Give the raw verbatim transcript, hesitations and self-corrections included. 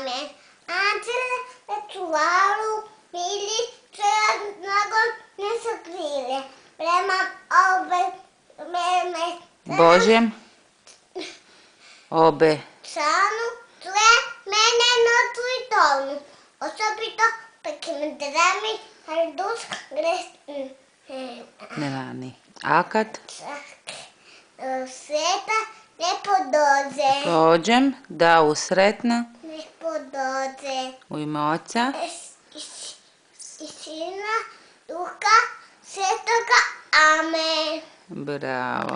amen. Anđele me čuvaju, mili čejan nagom ne sakrile. Prema obe meme Božjem obe čanu sve mene noću i tonu. Osobito pek me drami, ali duš gres... Nevani. Akad Sveta ne podođe. prođem da usretna Ne podođe. u ime Oca I Sina, Duha Svetoga. Amen. bravo.